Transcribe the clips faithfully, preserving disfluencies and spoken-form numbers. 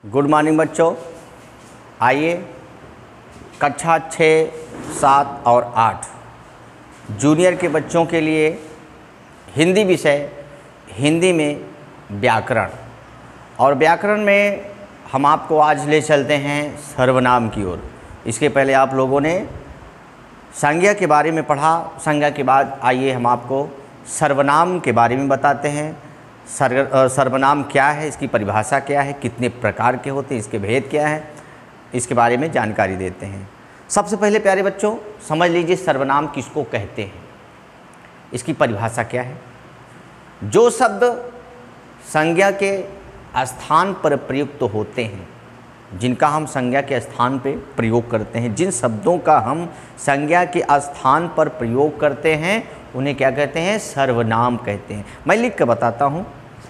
Good morning बच्चों। आइए कक्षा छः, सात और आठ जूनियर के बच्चों के लिए हिंदी विषय, हिंदी में व्याकरण। और व्याकरण में हम आपको आज ले चलते हैं सर्वनाम की ओर। इसके पहले आप लोगों ने संज्ञा के बारे में पढ़ा। संज्ञा के बाद आइए हम आपको सर्वनाम के बारे में बताते हैं। सर्व सर्वनाम क्या है, इसकी परिभाषा क्या है, कितने प्रकार के होते हैं, इसके भेद क्या है, इसके बारे में जानकारी देते हैं। सबसे पहले प्यारे बच्चों समझ लीजिए सर्वनाम किसको कहते हैं, इसकी परिभाषा क्या है। जो शब्द संज्ञा के स्थान पर प्रयुक्त तो होते हैं, जिनका हम संज्ञा के स्थान पर प्रयोग करते हैं, जिन शब्दों का हम संज्ञा के स्थान पर प्रयोग करते हैं उन्हें क्या कहते हैं, सर्वनाम कहते हैं। मैं लिख कर बताता हूँ।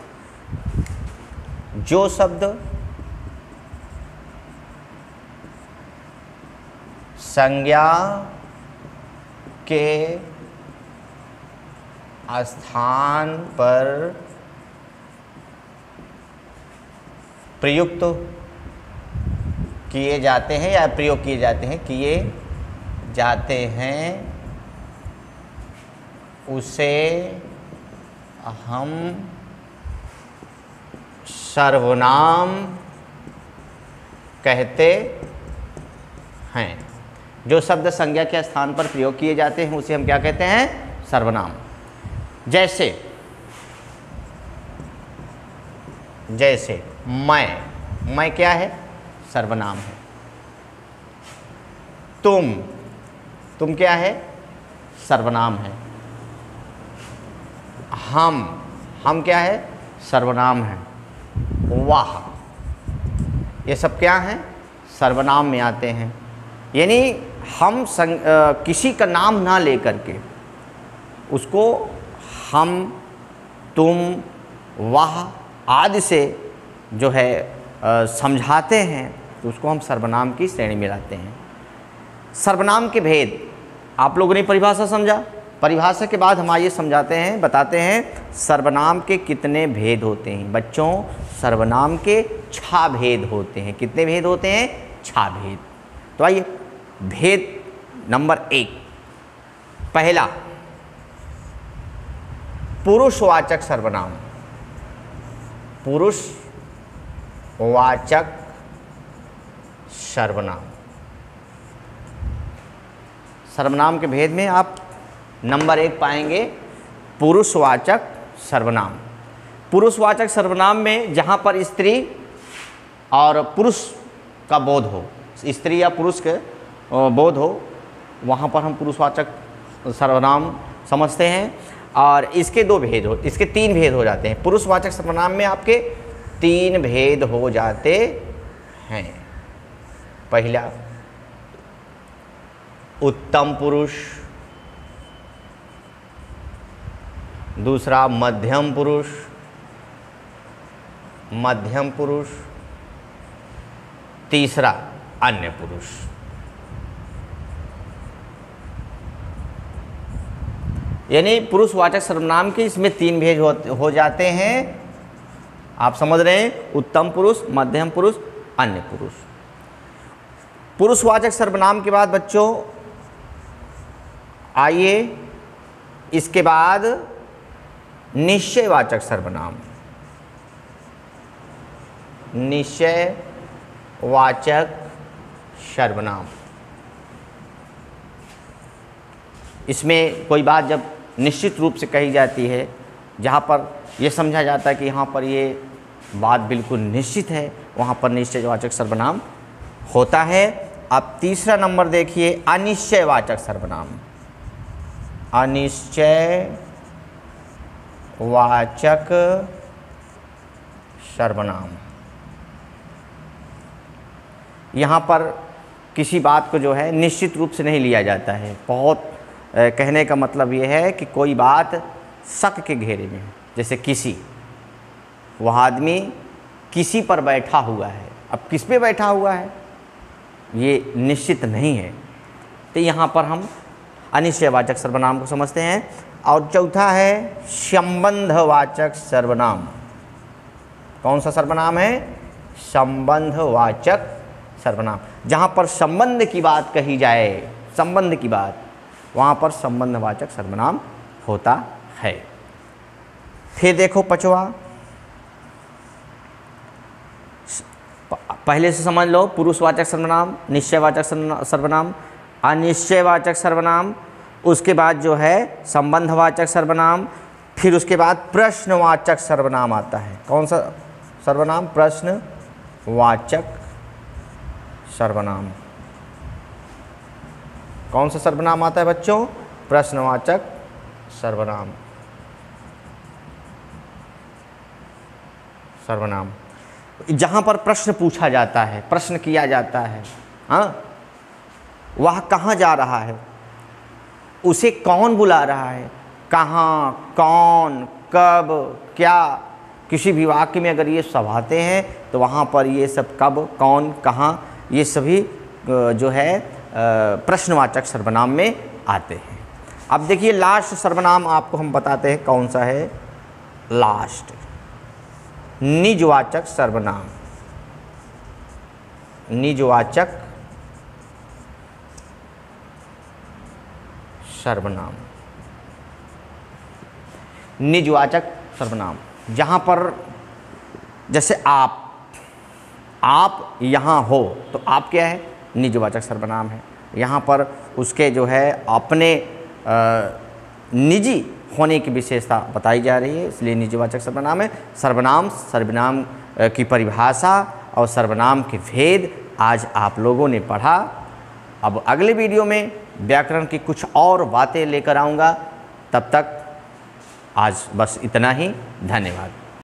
जो शब्द संज्ञा के स्थान पर प्रयुक्त किए जाते हैं या प्रयोग किए जाते हैं किए जाते हैं उसे हम सर्वनाम कहते हैं। जो शब्द संज्ञा के स्थान पर प्रयोग किए जाते हैं उसे हम क्या कहते हैं, सर्वनाम। जैसे जैसे मैं, मैं क्या है, सर्वनाम है। तुम, तुम क्या है, सर्वनाम है। हम, हम क्या है, सर्वनाम है। वाह, ये सब क्या हैं, सर्वनाम में आते हैं। यानी हम संग, आ, किसी का नाम ना लेकर के उसको हम, तुम, वाह आदि से जो है आ, समझाते हैं तो उसको हम सर्वनाम की श्रेणी में लाते हैं। सर्वनाम के भेद आप लोगों ने परिभाषा समझा। परिभाषा के बाद हम आइए समझाते हैं, बताते हैं सर्वनाम के कितने भेद होते हैं। बच्चों सर्वनाम के छह भेद होते हैं। कितने भेद होते हैं, छह भेद। तो आइए भेद नंबर एक, पहला पुरुषवाचक सर्वनाम। पुरुषवाचक सर्वनाम। सर्वनाम के भेद में आप नंबर एक पाएंगे पुरुषवाचक सर्वनाम। पुरुषवाचक सर्वनाम में जहाँ पर स्त्री और पुरुष का बोध हो, स्त्री या पुरुष के बोध हो, वहाँ पर हम पुरुषवाचक सर्वनाम समझते हैं। और इसके दो भेद हो, इसके तीन भेद हो जाते हैं। पुरुषवाचक सर्वनाम में आपके तीन भेद हो जाते हैं। पहला उत्तम पुरुष, दूसरा मध्यम पुरुष, मध्यम पुरुष, तीसरा अन्य पुरुष। यानी पुरुषवाचक सर्वनाम के इसमें तीन भेद हो, हो जाते हैं। आप समझ रहे हैं, उत्तम पुरुष, मध्यम पुरुष, अन्य पुरुष। पुरुषवाचक सर्वनाम के बाद बच्चों आइए इसके बाद निश्चयवाचक सर्वनाम। निश्चयवाचक सर्वनाम, इसमें कोई बात जब निश्चित रूप से कही जाती है, जहाँ पर यह समझा जाता है कि यहाँ पर ये बात बिल्कुल निश्चित है, वहाँ पर निश्चयवाचक सर्वनाम होता है। अब तीसरा नंबर देखिए अनिश्चयवाचक सर्वनाम। अनिश्चयवाचक सर्वनाम, यहाँ पर किसी बात को जो है निश्चित रूप से नहीं लिया जाता है। बहुत कहने का मतलब ये है कि कोई बात शक के घेरे में है। जैसे किसी, वह आदमी किसी पर बैठा हुआ है। अब किस पे बैठा हुआ है ये निश्चित नहीं है, तो यहाँ पर हम अनिश्चयवाचक सर्वनाम को समझते हैं। और चौथा है संबंधवाचक सर्वनाम। कौन सा सर्वनाम है, संबंधवाचक सर्वनाम। जहाँ पर संबंध की बात कही जाए, संबंध की बात, वहाँ पर संबंधवाचक सर्वनाम होता है। फिर देखो पांचवा, पहले से समझ लो, पुरुषवाचक सर्वनाम, निश्चयवाचक सर्वनाम, अनिश्चयवाचक सर्वनाम, उसके बाद जो है संबंधवाचक सर्वनाम, फिर उसके बाद प्रश्नवाचक सर्वनाम आता है। कौन सा सर्वनाम? प्रश्नवाचक सर्वनाम। कौन सा सर्वनाम आता है बच्चों? प्रश्नवाचक सर्वनाम। सर्वनाम जहाँ पर प्रश्न पूछा जाता है, प्रश्न किया जाता है, हाँ, वह कहाँ जा रहा है, उसे कौन बुला रहा है, कहाँ, कौन, कब, क्या, किसी भी वाक्य में अगर ये सब आते हैं तो वहाँ पर ये सब कब, कौन, कहाँ, ये सभी जो है प्रश्नवाचक सर्वनाम में आते हैं। अब देखिए लास्ट सर्वनाम आपको हम बताते हैं कौन सा है। लास्ट निजवाचक सर्वनाम। निजवाचक सर्वनाम। निजवाचक सर्वनाम जहाँ पर जैसे आप, आप यहाँ हो तो आप क्या है? निजवाचक सर्वनाम है। यहाँ पर उसके जो है अपने निजी होने की विशेषता बताई जा रही है, इसलिए निजवाचक सर्वनाम है। सर्वनाम, सर्वनाम की परिभाषा और सर्वनाम के भेद आज आप लोगों ने पढ़ा। अब अगले वीडियो में व्याकरण की कुछ और बातें लेकर आऊँगा। तब तक आज बस इतना ही। धन्यवाद।